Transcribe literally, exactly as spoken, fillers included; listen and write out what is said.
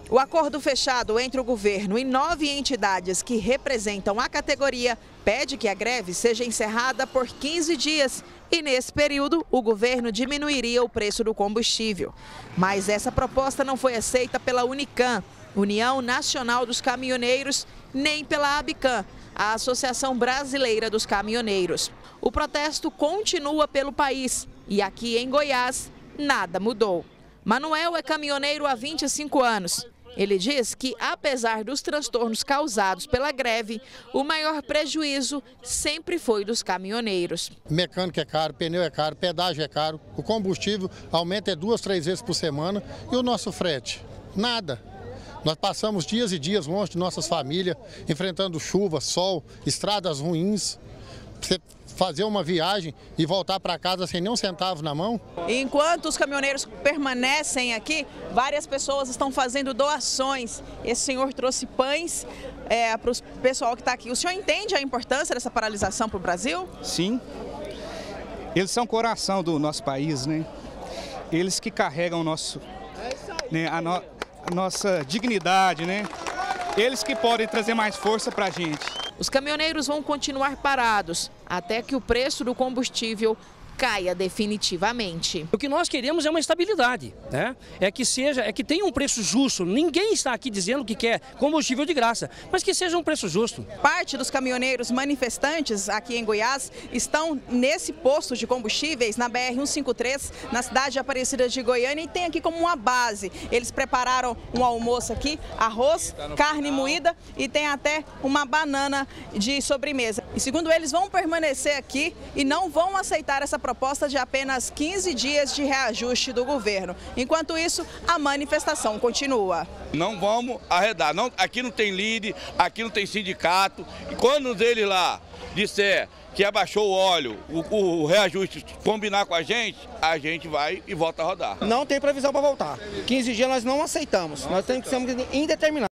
O acordo fechado entre o governo e nove entidades que representam a categoria pede que a greve seja encerrada por quinze dias e, nesse período, o governo diminuiria o preço do combustível. Mas essa proposta não foi aceita pela Unicam, União Nacional dos Caminhoneiros, nem pela ABICAM, a Associação Brasileira dos Caminhoneiros. O protesto continua pelo país e aqui em Goiás nada mudou. Manuel é caminhoneiro há vinte e cinco anos. Ele diz que, apesar dos transtornos causados pela greve, o maior prejuízo sempre foi dos caminhoneiros. Mecânico é caro, pneu é caro, pedágio é caro, o combustível aumenta é duas, três vezes por semana e o nosso frete, nada. Nós passamos dias e dias longe de nossas famílias, enfrentando chuva, sol, estradas ruins. Você fazer uma viagem e voltar para casa sem nem um centavo na mão. Enquanto os caminhoneiros permanecem aqui, várias pessoas estão fazendo doações. Esse senhor trouxe pães é, para o pessoal que está aqui. O senhor entende a importância dessa paralisação para o Brasil? Sim. Eles são o coração do nosso país, né? Eles que carregam o nosso, né, a, no, a nossa dignidade, né? Eles que podem trazer mais força para a gente. Os caminhoneiros vão continuar parados até que o preço do combustível caia definitivamente. O que nós queremos é uma estabilidade, né? É que seja, é que tenha um preço justo. Ninguém está aqui dizendo que quer combustível de graça, mas que seja um preço justo. Parte dos caminhoneiros manifestantes aqui em Goiás estão nesse posto de combustíveis na B R cento e cinquenta e três, na cidade de Aparecida de Goiânia, e tem aqui como uma base. Eles prepararam um almoço aqui, arroz, carne moída e tem até uma banana de sobremesa. E segundo eles, vão permanecer aqui e não vão aceitar essa proposta de apenas quinze dias de reajuste do governo. Enquanto isso, a manifestação continua. Não vamos arredar. Não, aqui não tem líder, aqui não tem sindicato. E quando ele lá disser que abaixou o óleo, o, o reajuste combinar com a gente, a gente vai e volta a rodar. Não tem previsão para voltar. quinze dias nós não aceitamos. Nós temos que ser indeterminados.